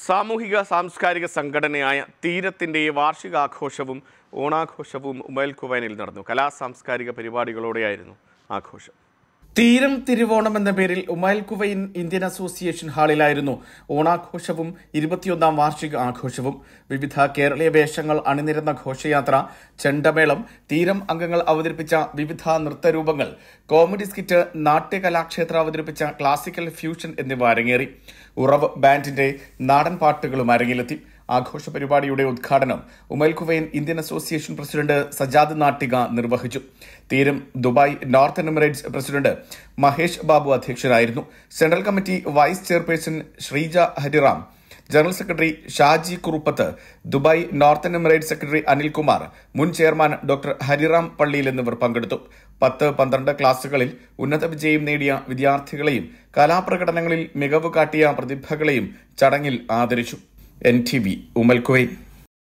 സാമൂഹിക സാംസ്കാരിക സംഘടനയായ തീരത്തിന്റെ വാർഷികാഘോഷവും ഓണാഘോഷവും ഉമൈൽ കുവൈനിൽ നടന്നു. കലാ സാംസ്കാരിക പരിപാടികളോടെയായിരുന്നു ആഘോഷം. തീരം തിരുവോണം എന്ന പേരിൽ ഉമൈൽ കുവൈൻ ഇന്ത്യൻ അസോസിയേഷൻ ഹാളിലായിരുന്നു ഓണാഘോഷവും 21ാം വാർഷിക ആഘോഷവും. വിവിധ കേരളീയ വേഷങ്ങൾ അണിനിരന്ന ഘോഷയാത്ര, ചെണ്ടമേളം, തീരം അംഗങ്ങൾ അവതരിപ്പിച്ച വിവിധ നൃത്തരൂപങ്ങൾ, കോമഡി സ്കിറ്റ്, നാട്യകലാക്ഷേത്ര അവതരിപ്പിച്ച ക്ലാസിക്കൽ ഫ്യൂഷൻ എന്നിവ അരങ്ങേറി. ഉറവ് ബാൻഡിന്റെ നാടൻ പാട്ടുകളും അരങ്ങിലെത്തി. ആഘോഷ പരിപാടിയുടെ ഉദ്ഘാടനം Umm Al Quwain Indian association president Sajad Nattika നിർവഹിച്ചു. തീരം Dubai northern Emirates president Mahesh Babu അധ്യക്ഷനായിരുന്നു. Central committee vice chairperson Sreeja Hariram, general secretary Shaji Kuruppath, Dubai northern Emirates secretary Anilkumar, മുൻ ചെയർമാൻ ഡോക്ടർ ഹരിറാം പള്ളിയിൽ എന്നിവർ പങ്കെടുത്തു. 10-12 ക്ലാസുകളിൽ ഉന്നത വിജയം നേടിയ വിദ്യാർത്ഥികളെയും കലാപ്രകടനങ്ങളിൽ മികവ് കാട്ടിയ പ്രതിഭകളെയും ചടങ്ങിൽ ആദരിച്ചു. NTV ഉമൈൽ കുവൈൻ.